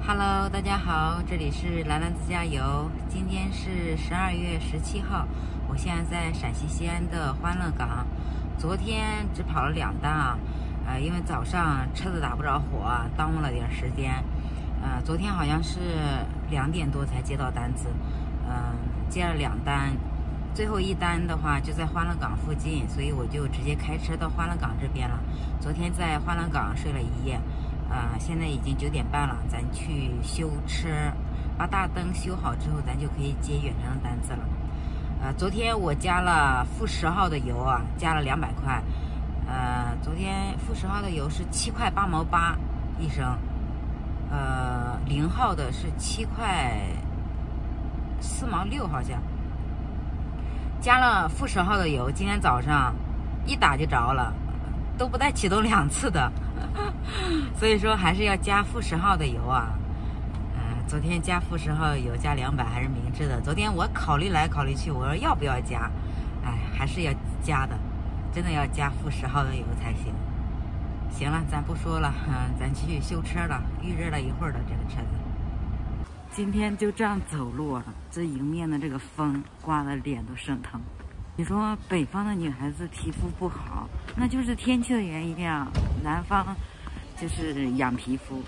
Hello， 大家好，这里是兰兰自驾游。今天是12月17号，我现在在陕西西安的欢乐港。昨天只跑了2单因为早上车子打不着火，耽误了点时间。昨天好像是2点多才接到单子，接了2单，最后1单的话就在欢乐港附近，所以我就直接开车到欢乐港这边了。昨天在欢乐港睡了1夜。现在已经9点半了，咱去修车，把大灯修好之后，咱就可以接远程的单子了。昨天我加了负10号的油加了200块。昨天负10号的油是7块8毛8一升，0号的是7块4毛6，好像。加了负10号的油，今天早上一打就着了，都不带启动2次的。所以说还是要加负10号的油昨天加负10号的油加200还是明智的。昨天我考虑来考虑去，我说要不要加，还是要加的，真的要加负10号的油才行。行了，咱不说了，咱去修车了，预热了一会儿的这个车子。今天就这样走路这迎面的这个风刮得脸都生疼。你说北方的女孩子皮肤不好，那就是天气的原因南方就是养皮肤。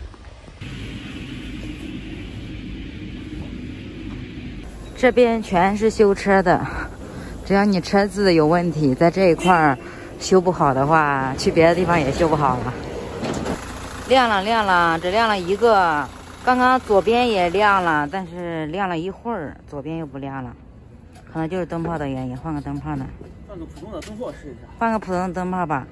这边全是修车的，只要你车子有问题，在这一块修不好的话，去别的地方也修不好了。亮了，只亮了一个。刚刚左边也亮了，但是亮了一会儿，左边又不亮了。可能就是灯泡的原因，换个灯泡呢。 换个普通的灯泡试一下。 换个普通的灯泡吧。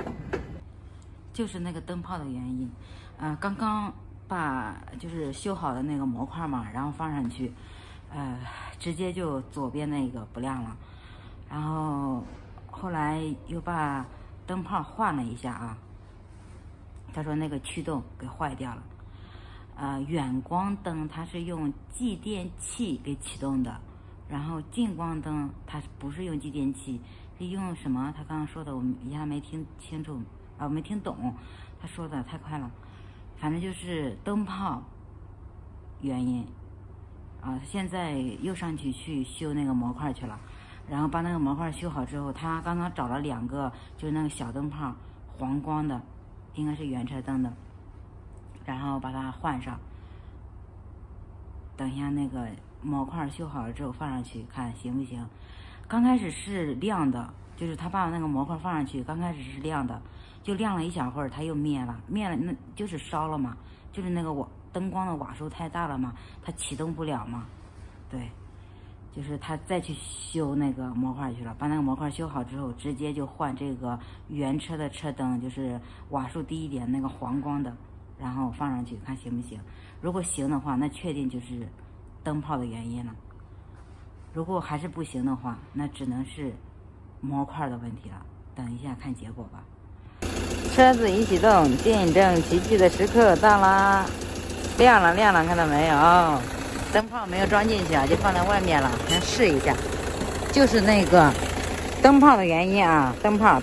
就是那个灯泡的原因。刚刚把就是修好的那个模块嘛，然后放上去，直接就左边那个不亮了。然后后来又把灯泡换了一下他说那个驱动给坏掉了。远光灯它是用继电器给启动的。然后近光灯它不是用继电器，是用什么？他刚刚说的我一下没听清楚我没听懂，他说的太快了。反正就是灯泡原因现在又上去修那个模块去了。然后把那个模块修好之后，他刚刚找了2个，就是那个小灯泡黄光的，应该是原车灯的，然后把它换上。等一下那个模块修好了之后放上去看行不行。刚开始是亮的，就是他把那个模块放上去，刚开始是亮的，就亮了一小会儿，它又灭了，那就是烧了嘛，就是那个灯光的瓦数太大了嘛，它启动不了嘛。对，就是他再去修那个模块去了，把那个模块修好之后，直接就换这个原车的车灯，就是瓦数低一点那个黄光的，然后放上去看行不行。如果行的话，那确定就是灯泡的原因了。如果还是不行的话，那只能是模块的问题了。等一下看结果吧。车子一启动，见证奇迹的时刻到啦！亮了，看到没有？灯泡没有装进去就放在外面了。咱试一下，就是那个灯泡的原因灯泡，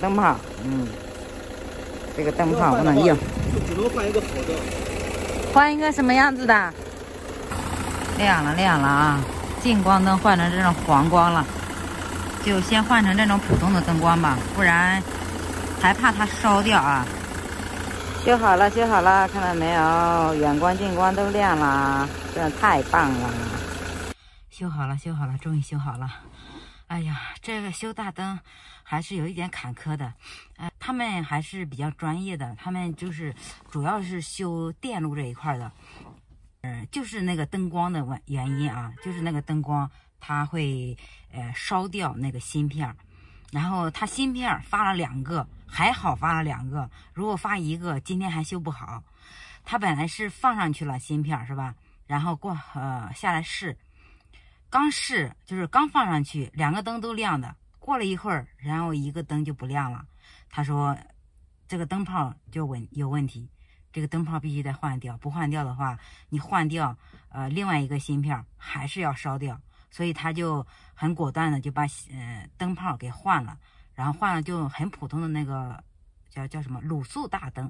这个灯泡不能用， 就只能换一个好的。 换一个什么样子的？亮了近光灯换成这种黄光了，就先换成这种普通的灯光吧，不然还怕它烧掉修好了，看到没有？远光近光都亮了，真的太棒了！修好了，终于修好了。哎呀，这个修大灯还是有一点坎坷的。他们还是比较专业的，他们就是主要是修电路这一块的。就是那个灯光的原因就是那个灯光它会烧掉那个芯片，然后它芯片发了2个，还好发了2个，如果发1个，今天还修不好。它本来是放上去了芯片是吧？然后下来试，就是刚放上去2个灯都亮的，过了一会儿，然后1个灯就不亮了。他说这个灯泡就有问题。这个灯泡必须得换掉，不换掉的话，你换掉另外一个芯片还是要烧掉，所以他就很果断的就把灯泡给换了，然后换了就很普通的那个叫什么卤素大灯，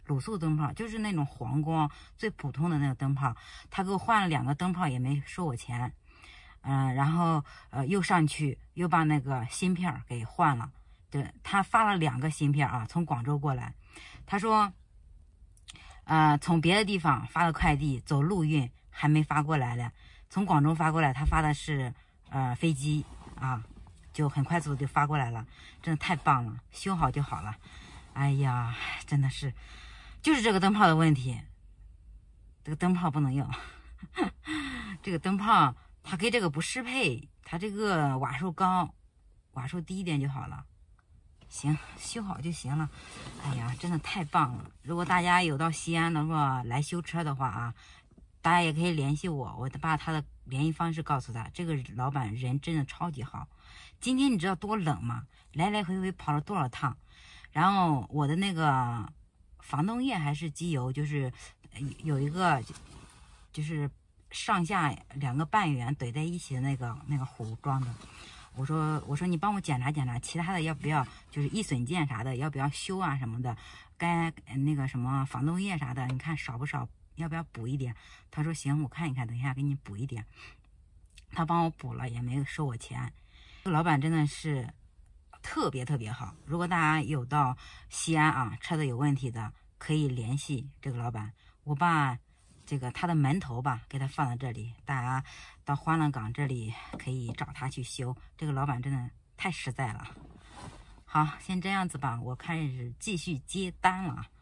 卤素灯泡，就是那种黄光最普通的那个灯泡。他给我换了2个灯泡，也没收我钱。然后又上去又把那个芯片给换了。对，他发了2个芯片啊，从广州过来。他说，从别的地方发的快递走陆运还没发过来嘞，从广州发过来，他发的是飞机啊，就很快速就发过来了，真的太棒了，修好就好了。哎呀，真的是，就是这个灯泡的问题，这个灯泡不能用，这个灯泡它跟这个不适配，它这个瓦数高，瓦数低一点就好了。行，修好就行了。哎呀，真的太棒了！如果大家有到西安的话来修车的话啊，大家也可以联系我，我把他的联系方式告诉他。这个老板人真的超级好。今天你知道多冷吗？来来回回跑了多少趟？然后我的那个防冻液还是机油，就是有一个就是上下2个半圆怼在一起的那个壶装的。我说你帮我检查检查，其他的要不要就是易损件啥的要不要修啊什么的，该那个什么防冻液啥的，你看少不少，要不要补一点？他说行，我看一看，等一下给你补一点。他帮我补了，也没收我钱。这个老板真的是特别特别好。如果大家有到西安啊车子有问题的，可以联系这个老板，我把这个他的门头吧给他放在这里，大家到欢乐港这里可以找他去修。这个老板真的太实在了。好，先这样子吧，我开始继续接单了。